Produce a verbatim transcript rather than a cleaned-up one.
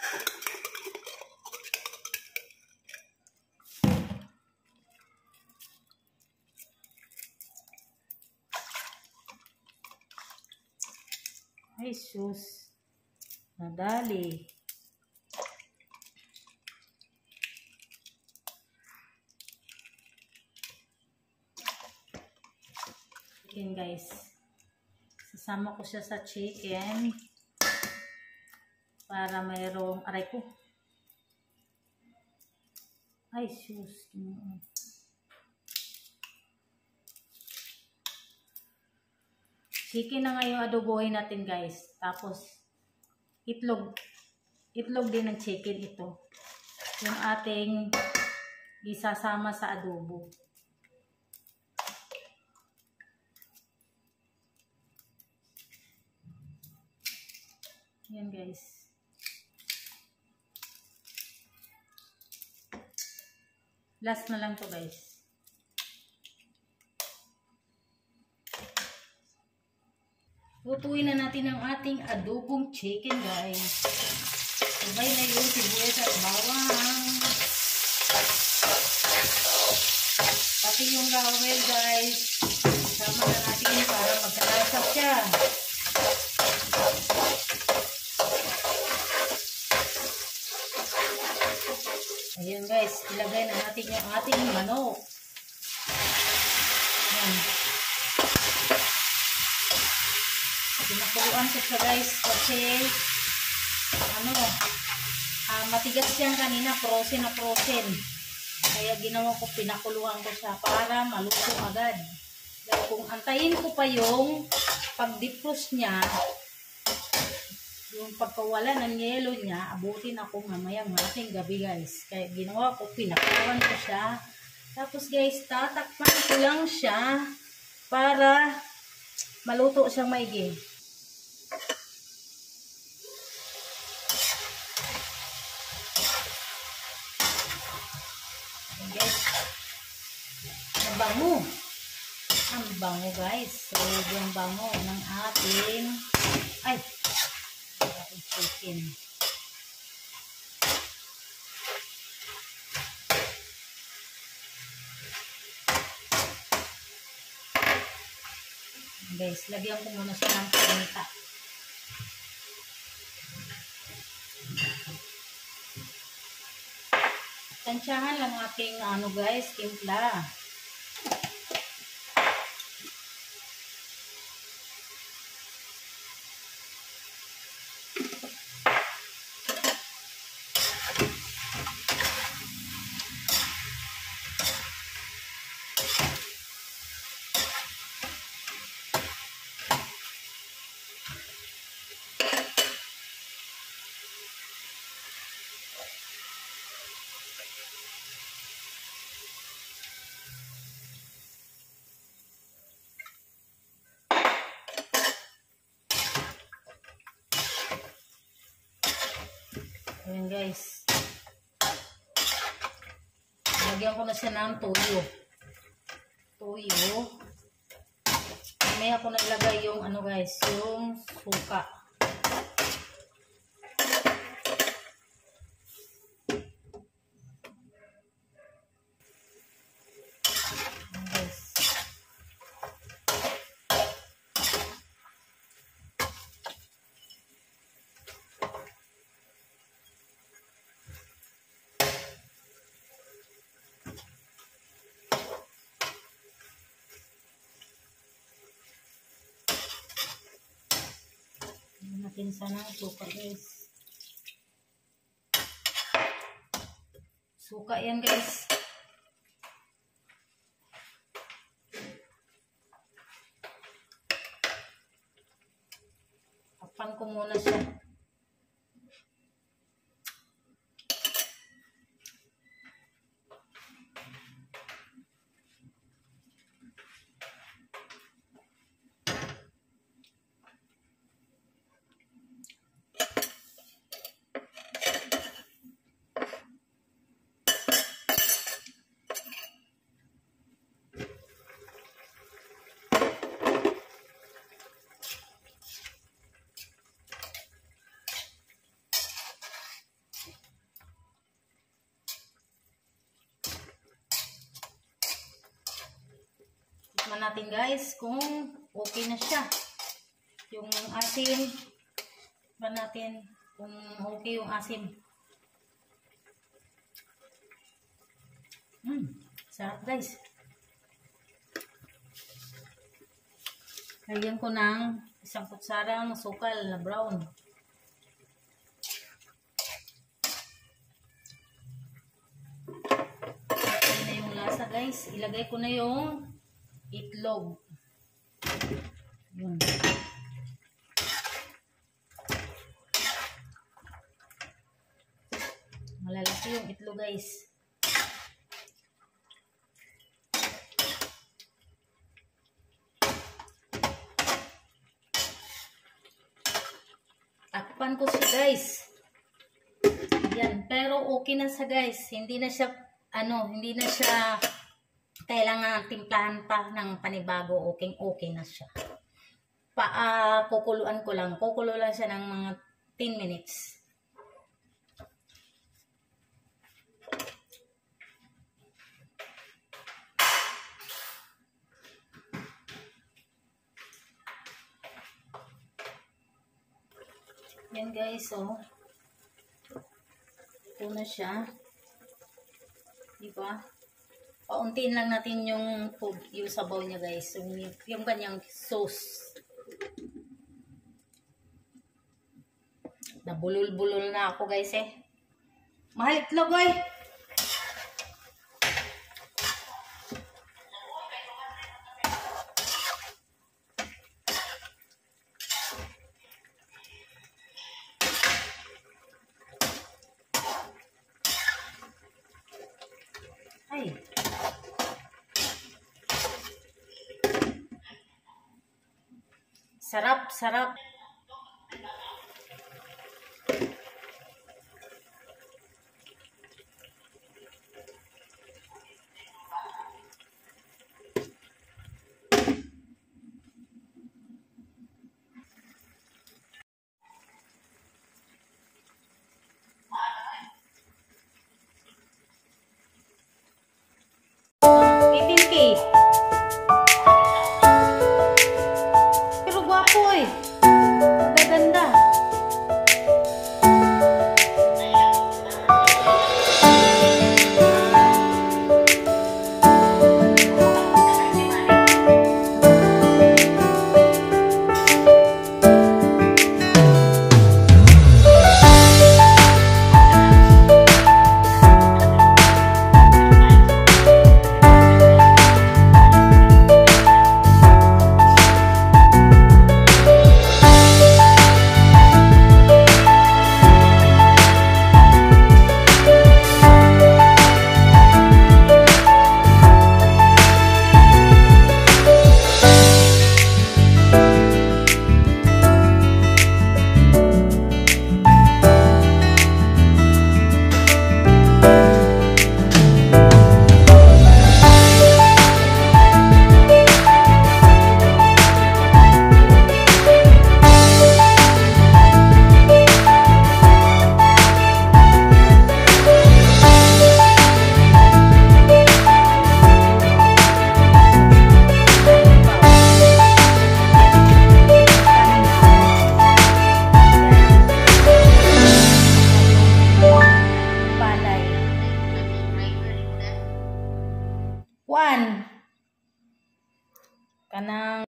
Ay, sus. Nadali. Chicken, guys. Sasama ko siya sa chicken para mayroong aray ko. Ay, sus. Chicken na nga yung adobohin natin, guys. Tapos, itlog. Itlog din ng chicken ito. Yung ating isasama sa adobo. Yan, guys. Last na lang to, guys. Lutuin na natin ang ating adobong chicken, guys. Sabay na yung sibuyas at bawang. Pati yung laurel, guys. Sama na natin para magkalasa siya. Ayan, guys. Ilagay na natin yung ating manok. Ayan. Pinakuluan ko siya, guys, kasi ano, uh, matigas siyang kanina, frozen na frozen. Kaya ginawa ko, pinakuluan ko siya para maluto agad. Dahil kung antayin ko pa yung pag-defrost niya, yung pagkawala ng yelo niya, abutin ako mamayang mating gabi, guys. Kaya ginawa ko, pinakuluan ko siya. Tapos, guys, tatakpan ko lang siya para maluto siyang maigi. Guys, ang bango. Ang bango, guys. So, yung bango ng ating ay, ating chicken. Guys, lagyan ko muna siya ng paminta. Tansyahan lang aking ano, guys, timpla. Ayan, guys. Lagyan ko na siya ng toyo. Toyo. Mamaya ko naglagay yung ano, guys, yung suka. Natin sana ang suka, guys. Suka yan, guys. Tapan ko muna siya. natin guys kung okay na siya. Yung asin, ba natin kung okay yung asin. Hmm, sarap guys. Lagyan ko ng isang kutsara ng sukal na brown. Okay na yung lasa guys. Ilagay ko na yung itlog. Yun. Malalaki yung itlog guys. Takpan ko siya guys. Yan, pero okay na siya guys. Hindi na siya ano, hindi na siya kailangan timplahan pa ng panibago. Okay, okay na siya. Pa uh, kukuluan ko lang. Kukulo lang siya ng mga ten minutes. Yan guys, so ito na siya. Diba? Pauntiin lang natin yung food, yung sabaw niya guys. Yung, yung kanyang sauce. Nabulol-bulol na ako guys eh. Mahal itlog eh. Ay. Sarap, sarap. eighteen K. Pero gwapo eh. Magaganda. One. Kanang